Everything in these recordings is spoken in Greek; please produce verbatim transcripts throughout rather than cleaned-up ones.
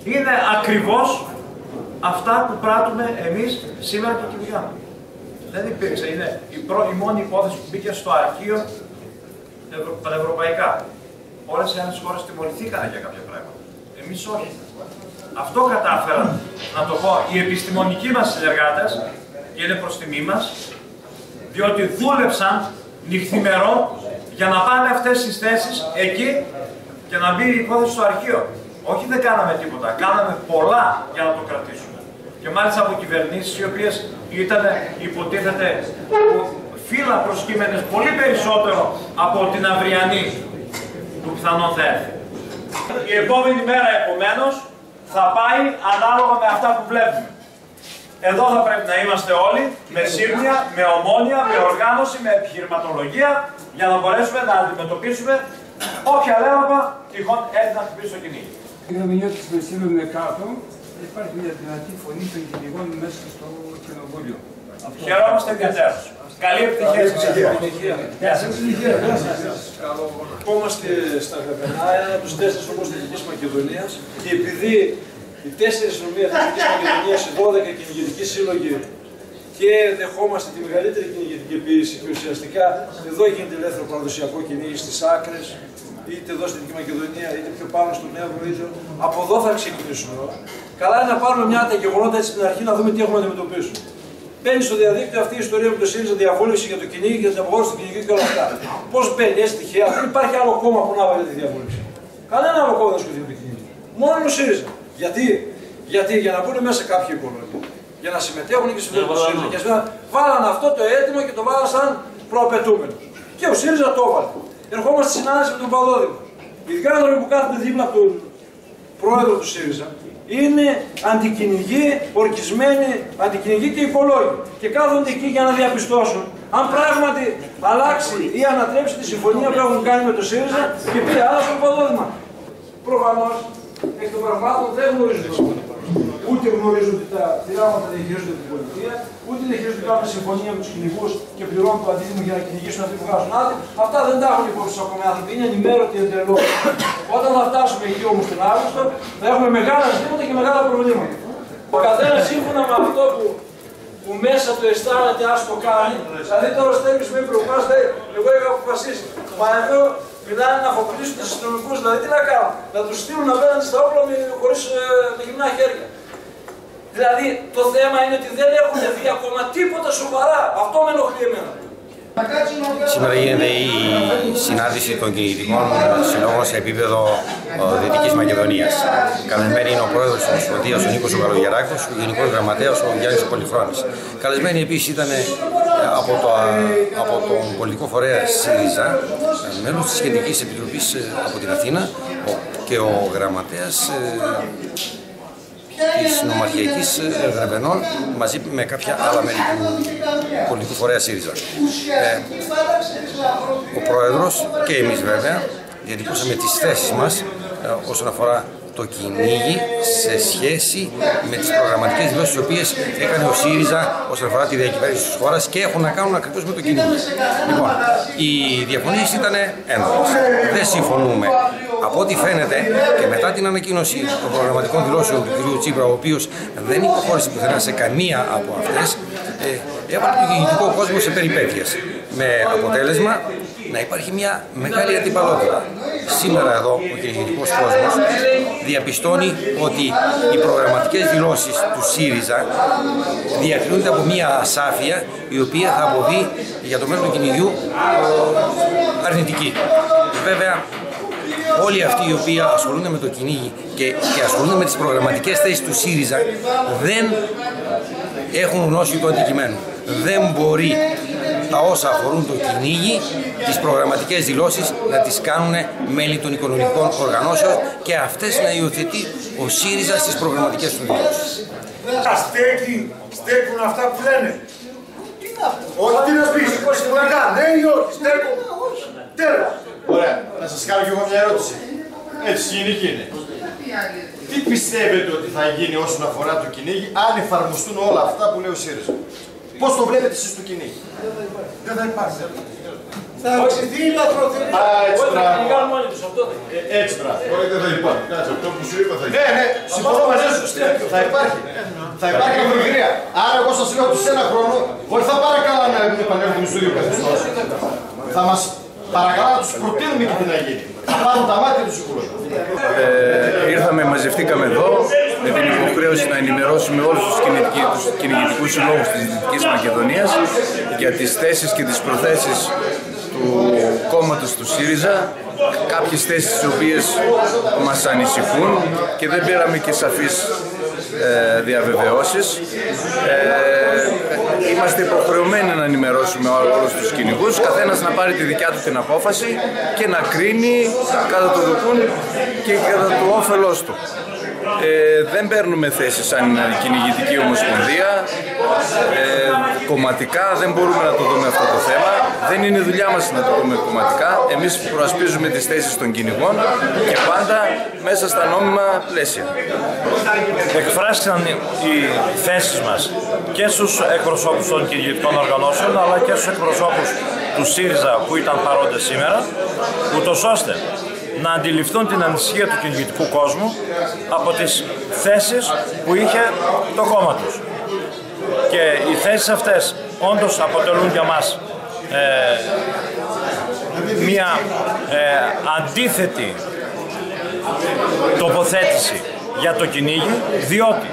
είναι ακριβώς αυτά που πράττουμε εμείς σήμερα και κυνηγάμε. Δεν υπήρξε, είναι η, προ, η μόνη υπόθεση που μπήκε στο αρχείο πανευρωπαϊκά. Όλες οι άλλες χώρες τιμωρηθήκαν για κάποια πράγματα. Εμείς όχι. Αυτό κατάφεραν, να το πω, οι επιστημονικοί μας συνεργάτες, και είναι προς τιμή μας, διότι δούλεψαν νυχθημερό για να πάνε αυτές τις θέσεις εκεί και να μπει η υπόθεση στο αρχείο. Όχι, δεν κάναμε τίποτα. Κάναμε πολλά για να το κρατήσουμε. Και μάλιστα από κυβερνήσεις οι οποίες ήταν, υποτίθεται, φύλλα προσκύμενες πολύ περισσότερο από την αυριανή που πιθανόν θα έρθει. Η επόμενη μέρα, επομένως, θα πάει ανάλογα με αυτά που βλέπουμε. Εδώ θα πρέπει να είμαστε όλοι, με σύμπνοια, με ομόνοια, με οργάνωση, με επιχειρηματολογία, για να μπορέσουμε να αντιμετωπίσουμε όποια λέβαπα τυχόν έρθει να χτυπήσει το κυνήγι. Είναι ο Μηνιώτης με στείλουμε κάτω, υπάρχει μια δυνατή φωνή των κυνηγών μέσα στο κοινοβούλιο. Χαιρόμαστε ιδιαίτερως. Καλή επιτυχία σας. Γεια σας. Ερχόμαστε στα Γραβενά, ένα από τους τέσσερις νομούς Δυτικής Μακεδονίας, και επειδή οι τέσσερις νομοί Δυτικής Μακεδονίας, οι δώδεκα κυνηγητικοί σύλλογοι, και δεχόμαστε τη μεγαλύτερη κυνηγητική πίεση, και ουσιαστικά εδώ γίνεται ελεύθερο παραδοσιακό κυνήγι στις άκρες, είτε εδώ στη Δυτική Μακεδονία, είτε πιο πάνω στον Εύρο, είτε από εδώ θα ξεκινήσουμε. Καλά είναι να πάρουμε μια τα γεγονότα έτσι στην αρχή, να δούμε τι έχουμε να αντιμετωπίσουμε. Μπαίνει στο διαδίκτυο αυτή η ιστορία με το ΣΥΡΙΖΑ, διαβούλευση για το κυνήγι και την απογόρευση του κυνηγιού και όλα αυτά. Πώς μπαίνει, έτσι τυχαία, δεν υπάρχει άλλο κόμμα που να βάλει τη διαβούλευση. Κανένα άλλο κόμμα δεν ασχοληθεί με το κυνήγι. Μόνο ο ΣΥΡΙΖΑ. Γιατί? Γιατί για να μπουν μέσα κάποιοι οικονομικοί, για να συμμετέχουν και συμμετέχουν στο ΣΥΡΙΖΑ. Και βάλαν αυτό το αίτημα και το βάλαν σαν προαπαιτούμενο. Και ο ΣΥΡΙΖΑ το έβαλε. Ερχόμαστε στη συνάντηση με τον Παδόδημο. Οι άνθρωποι που κάθονται δίπλα από τον πρόεδρο του ΣΥΡΙΖΑ είναι αντικυνηγοί, ορκισμένοι, αντικυνηγοί και υπολόγοι. Και κάθονται εκεί για να διαπιστώσουν αν πράγματι αλλάξει ή ανατρέψει τη συμφωνία που έχουν κάνει με το ΣΥΡΙΖΑ και πει άλλα στο Παδόδημα. Προφανώς εκ των πραγμάτων δεν γνωρίζουν το συμφωνία. Ούτε γνωρίζουν ότι τα θηράματα διαχειρίζονται την πολιτεία, ούτε διαχειρίζονται κάποια συμφωνία με του κυνηγούς και πληρώνουν το αντίτιμο για να κυνηγήσουν αυτοί που βγάζουν άδεια. Αυτά δεν τα έχουν υπόψη ακόμα οι άνθρωποι. Είναι ενημέρωτοι εντελώς. Όταν θα φτάσουμε εκεί όμως τον Αύγουστο, θα έχουμε μεγάλα ζητήματα και μεγάλα προβλήματα. Ο καθένας σύμφωνα με αυτό που, που μέσα του αισθάνεται, ας το κάνει. Δηλαδή τώρα στέλνει με προπάς, εγώ είχα αποφασίσει. Μα εδώ μιλάνε να αφοπλίσουν τους αστυνομικούς, δηλαδή τι να κάνουν, να τους στείλουν απέναντι στα όπλα χωρίς ε, με γυμνά χέρια. Δηλαδή το θέμα είναι ότι δεν έχουν δει ακόμα τίποτα σοβαρά. Αυτό με ενοχλεί εμένα. Σήμερα γίνεται η συνάντηση των κυνηγητικών συλλόγων σε επίπεδο Δυτικής Μακεδονίας. Καλεσμένοι είναι ο πρόεδρος της Ομοσπονδίας, ο Νίκος Γαλογεράκος, ο γενικός γραμματέας, ο Γιάννης Πολυχρόνης. Καλεσμένοι επίσης ήταν από, το, από τον πολιτικό φορέα ΣΥΡΙΖΑ, μέλος της Σχετικής Επιτροπής από την Αθήνα και ο γραμματέας της Νομαρχιακής Γρεβενών μαζί με κάποια άλλα μέλη του πολιτικού φορέα ΣΥΡΙΖΑ. Ε, ο Πρόεδρος και εμείς βέβαια διατυπώσαμε τις θέσεις μας ε, όσον αφορά το κυνήγι σε σχέση με τις προγραμματικές δηλώσεις τις οποίες έκανε ο ΣΥΡΙΖΑ όσον αφορά τη διακυβέρνηση της χώρας και έχουν να κάνουν ακριβώς με το κυνήγι. Λοιπόν, οι διαφωνίες ήταν έντονες. Δεν συμφωνούμε. Από ό,τι φαίνεται και μετά την ανακοίνωση των προγραμματικών δηλώσεων του κ. Τσίπρα, ο οποίος δεν υποχώρησε πουθενά σε καμία από αυτές, ε, έβαλε τον κυνηγητικό κόσμο σε περιπέτειες. Με αποτέλεσμα να υπάρχει μια μεγάλη αντιπαλότητα. Σήμερα εδώ ο κυνηγητικός κόσμος διαπιστώνει ότι οι προγραμματικές δηλώσεις του ΣΥΡΙΖΑ διακρίνονται από μια ασάφεια η οποία θα αποβεί για το μέλλον του κυνηγιού αρνητική. Βέβαια, όλοι αυτοί οι οποίοι ασχολούνται με το κυνήγι και, και ασχολούνται με τις προγραμματικές θέσεις του ΣΥΡΙΖΑ δεν έχουν γνώση του αντικειμένου. Δεν μπορεί τα όσα αφορούν το κυνήγι, τις προγραμματικές δηλώσεις, να τις κάνουν μέλη των οικονομικών οργανώσεων και αυτές να υιοθετεί ο ΣΥΡΙΖΑ στις προγραμματικές του δηλώσεις. Στέκει, στέκουν αυτά που λένε. Όχι, τι να πεις, σημαντικά, ναι ή όχι, στέκουν. Τέλος. Ωραία, να σας κάνω και εγώ μια ερώτηση. Έτσι, γενική είναι. Τι πιστεύετε ότι θα γίνει όσον αφορά το κυνήγι, αν εφαρμοστούν όλα αυτά που λέει ο ΣΥΡΙΖΑ? Πώς το βλέπετε εσείς το κυνήγι? Δεν θα υπάρξει. Θα αυξηθεί η λαθροθυρία. Α, έτσι πράγμα. Έτσι πράγμα. Όχι, δεν θα υπάρχει. Κάτσε, αυτό που σου είπα θα υπάρχει. Ναι, ναι, συμφωνώ μαζί σου. Θα υπάρχει. Θα υπάρχει λαθροθυρία. Άρα, εγώ σας λέω ότι σε ένα χρόνο, όχι θα παρακαλά να επανέλθουμε στο ίδιο καθεστώς. Θα μας παρακαλά να τους προτείνουμε και τι να γίνει. Θα πάρουν τα μάτια τους σίγουρα. Ε, ήρθαμε, μαζευτήκαμε εδώ με την υποχρέωση να ενημερώσουμε όλους τους κυνηγητικούς συλλόγους της Δυτικής Μακεδονίας για τις θέσεις και τις προθέσεις του κόμματος του ΣΥΡΙΖΑ, κάποιες θέσεις τις οποίες μας ανησυχούν και δεν πήραμε και σαφείς ε, διαβεβαιώσεις. Ε, είμαστε υποχρεωμένοι να ενημερώσουμε όλους τους κυνηγούς, καθένας να πάρει τη δικιά του την απόφαση και να κρίνει κατά το δοκούν και κατά το όφελός του. Ε, δεν παίρνουμε θέση σαν κυνηγητική ομοσπονδία, ε, κομματικά δεν μπορούμε να το δούμε αυτό το θέμα, δεν είναι δουλειά μας να το δούμε κομματικά, εμείς προασπίζουμε τις θέσεις των κυνηγών και πάντα μέσα στα νόμιμα πλαίσια. Εκφράστηκαν οι θέσεις μας και στους εκπροσώπους των κυνηγητικών οργανώσεων αλλά και στους εκπροσώπους του ΣΥΡΙΖΑ που ήταν παρόντες σήμερα, ούτως ώστε να αντιληφθούν την ανησυχία του κυνηγητικού κόσμου από τις θέσεις που είχε το κόμμα τους. Και οι θέσεις αυτές όντως αποτελούν για μας ε, μια ε, αντίθετη τοποθέτηση για το κυνήγι, διότι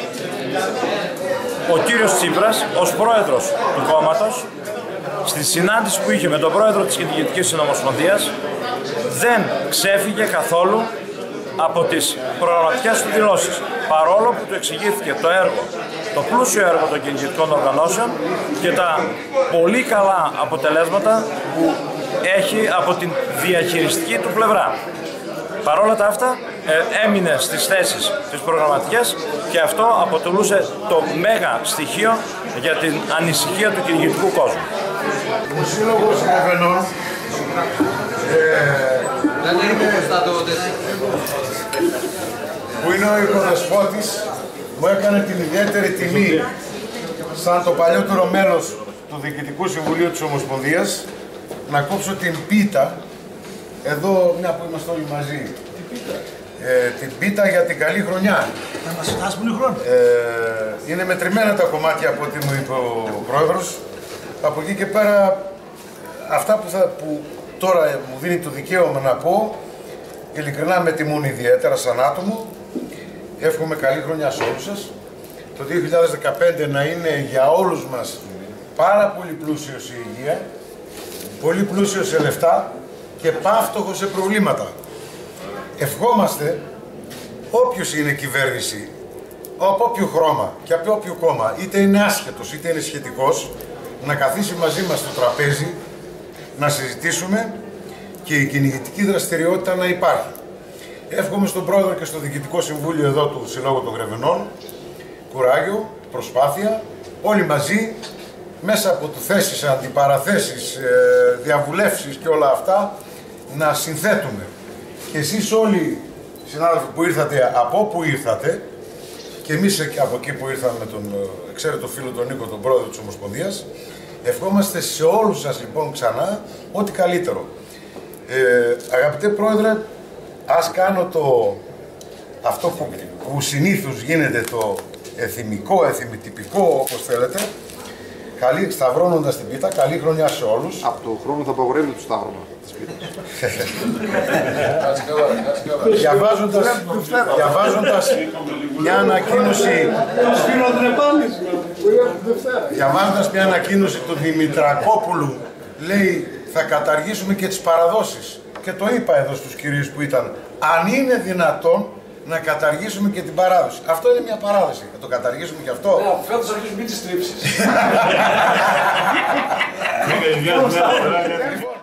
ο κύριος Τσίπρας ως πρόεδρος του κόμματος στη συνάντηση που είχε με τον πρόεδρο της Κυνηγητικής Συνομοσπονδίας δεν ξέφυγε καθόλου από τις προγραμματικές του δηλώσεις, παρόλο που του εξηγήθηκε το έργο, το πλούσιο έργο των κυνηγητικών οργανώσεων και τα πολύ καλά αποτελέσματα που έχει από την διαχειριστική του πλευρά. Παρόλα τα αυτά, ε, έμεινε στις θέσεις τις προγραμματικές και αυτό αποτελούσε το μέγα στοιχείο για την ανησυχία του κυνηγητικού κόσμου. Ο Σύλλογος Ρεβενών που είναι ο οικοδεσπότης μου έκανε την ιδιαίτερη τιμή σαν το παλιότερο μέλος του Διοικητικού Συμβουλίου της Ομοσπονδίας να κόψω την πίτα εδώ, μια που είμαστε όλοι μαζί, ε, την πίτα για την καλή χρονιά. Ε, είναι μετρημένα τα κομμάτια από ό,τι μου είπε ο πρόεδρος. Από εκεί και πέρα αυτά που, θα, που τώρα μου δίνει το δικαίωμα να πω, ειλικρινά με τιμούν ιδιαίτερα σαν άτομο. Εύχομαι καλή χρονιά σε όλους σας. Το δύο χιλιάδες δεκαπέντε να είναι για όλους μας πάρα πολύ πλούσιο σε υγεία, πολύ πλούσιο σε λεφτά και πάυτοχο σε προβλήματα. Ευχόμαστε όποιος είναι κυβέρνηση, από όποιο χρώμα και από όποιο κόμμα, είτε είναι άσχετος είτε είναι σχετικός, να καθίσει μαζί μας στο τραπέζι, να συζητήσουμε και η κυνηγητική δραστηριότητα να υπάρχει. Εύχομαι στον Πρόεδρο και στο Διοικητικό Συμβούλιο εδώ του Συλλόγου των Γρεβενών κουράγιο, προσπάθεια, όλοι μαζί, μέσα από του θέσεις, αντιπαραθέσεις, διαβουλεύσεις και όλα αυτά, να συνθέτουμε. Και εσείς όλοι, συνάδελφοι που ήρθατε, από όπου ήρθατε, και εμείς από εκεί που ήρθαμε με τον εξαίρετο φίλο τον Νίκο, τον Πρόεδρο της Ομοσπονδίας, ευχόμαστε σε όλους σας λοιπόν ξανά ό,τι καλύτερο. Ε, αγαπητέ Πρόεδρε, ας κάνω το, αυτό που, που συνήθως γίνεται, το εθιμικό, εθιμητυπικό, όπως θέλετε, καλή, σταυρώνοντας την πίτα, καλή χρονιά σε όλους. Από το χρόνο θα απαγορεύει το σταύρωμα της πίτας. διαβάζοντας, διαβάζοντας μια ανακοίνωση διαβάζοντας μια ανακοίνωση του Δημητρακόπουλου, λέει θα καταργήσουμε και τις παραδόσεις. Και το είπα εδώ στους κυρίους που ήταν, αν είναι δυνατόν να καταργήσουμε και την παράδοση. Αυτό είναι μια παράδοση. Θα το καταργήσουμε και αυτό. Ναι, από φέτος αρχίζουμε τις τρίψεις.